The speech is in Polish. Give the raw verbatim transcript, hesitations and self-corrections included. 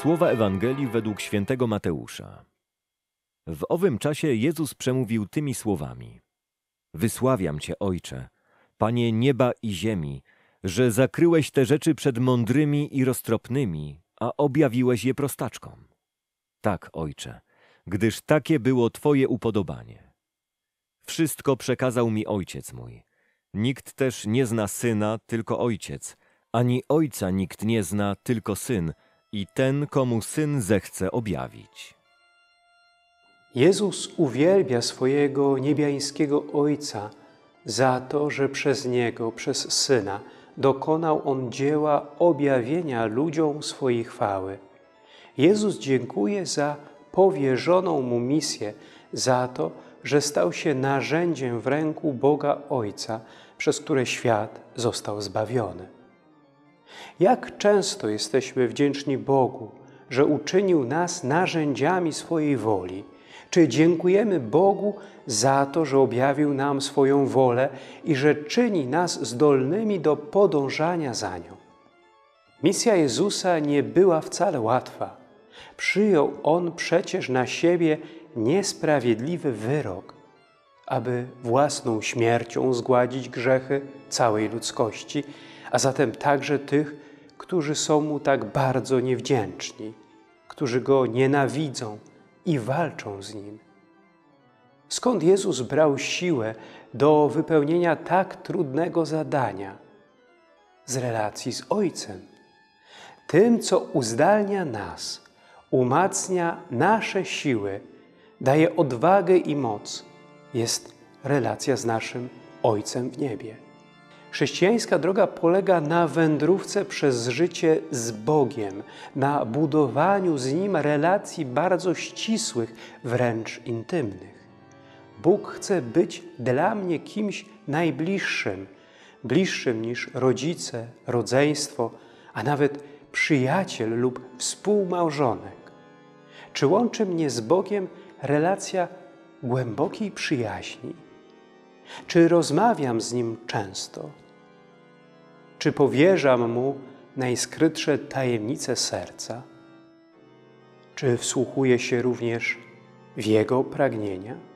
Słowa Ewangelii według świętego Mateusza. W owym czasie Jezus przemówił tymi słowami: Wysławiam Cię, Ojcze, Panie nieba i ziemi, że zakryłeś te rzeczy przed mądrymi i roztropnymi, a objawiłeś je prostaczkom. Tak, Ojcze, gdyż takie było Twoje upodobanie. Wszystko przekazał mi Ojciec mój. Nikt też nie zna Syna, tylko Ojciec, ani Ojca nikt nie zna, tylko Syn, i ten, komu Syn zechce objawić. Jezus uwielbia swojego niebiańskiego Ojca za to, że przez Niego, przez Syna, dokonał On dzieła objawienia ludziom swojej chwały. Jezus dziękuje za powierzoną Mu misję, za to, że stał się narzędziem w ręku Boga Ojca, przez które świat został zbawiony. Jak często jesteśmy wdzięczni Bogu, że uczynił nas narzędziami swojej woli? Czy dziękujemy Bogu za to, że objawił nam swoją wolę i że czyni nas zdolnymi do podążania za nią? Misja Jezusa nie była wcale łatwa. Przyjął On przecież na siebie niesprawiedliwy wyrok, aby własną śmiercią zgładzić grzechy całej ludzkości, a zatem także tych, którzy są Mu tak bardzo niewdzięczni, którzy Go nienawidzą i walczą z Nim. Skąd Jezus brał siłę do wypełnienia tak trudnego zadania? Z relacji z Ojcem. Tym, co uzdalnia nas, umacnia nasze siły, daje odwagę i moc, jest relacja z naszym Ojcem w niebie. Chrześcijańska droga polega na wędrówce przez życie z Bogiem, na budowaniu z Nim relacji bardzo ścisłych, wręcz intymnych. Bóg chce być dla mnie kimś najbliższym, bliższym niż rodzice, rodzeństwo, a nawet przyjaciel lub współmałżonek. Czy łączy mnie z Bogiem relacja głębokiej przyjaźni? Czy rozmawiam z Nim często? Czy powierzam Mu najskrytsze tajemnice serca? Czy wsłuchuję się również w Jego pragnienia?